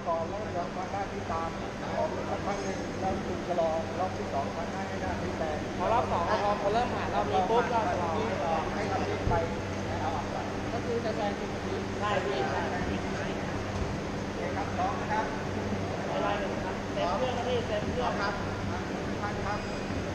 ก่อนแล้วเดี๋ยวมาหน้าที่ตามออกสักพักหนึ่งแล้วคุณชะลอรอบที่2มาให้หน้าที่แต่พอรอบ2พอเริ่มผ่านรอบนี้ปุ๊บก็ชะลอให้เรารีบไปเอาออกไปก็คือจะแซงจุดนี้ใช่พี่ใช่ครับน้องนะครับอะไรเลยครับเต็มเครื่องนะพี่เต็มเครื่องครับท่านครับ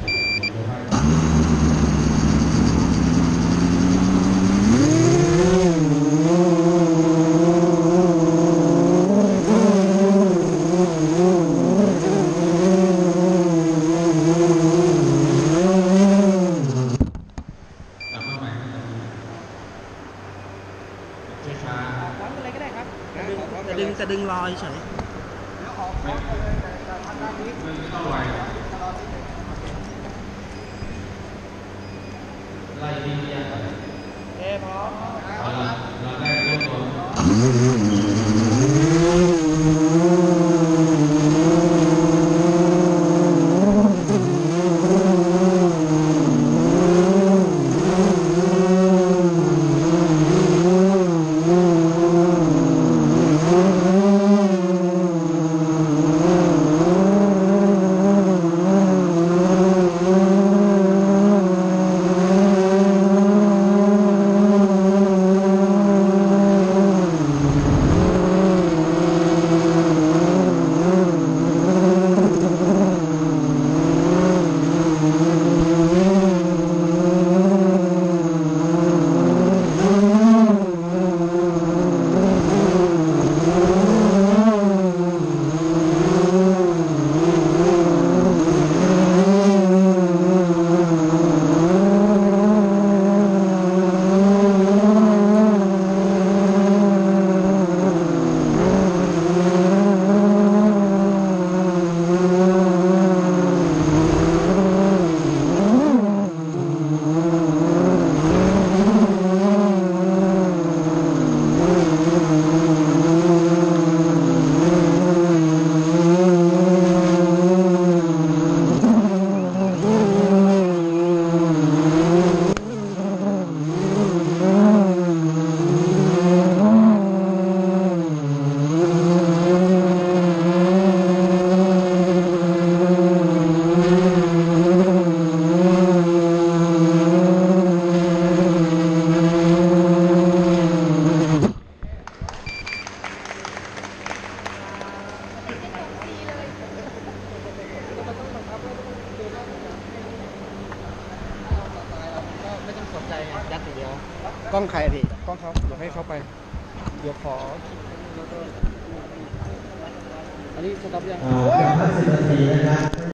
จะดึงรอยเฉยแล้วออกพร้อมกันเลยแต่ทางด้านนี้ไม่ต้องไวไล่ที่นี่ไปพร้อมเราได้ยกกล้องใครดิกล้องเขาเดี๋ยวให้เขาไปเดี๋ยวขออันนี้สต็อปยัง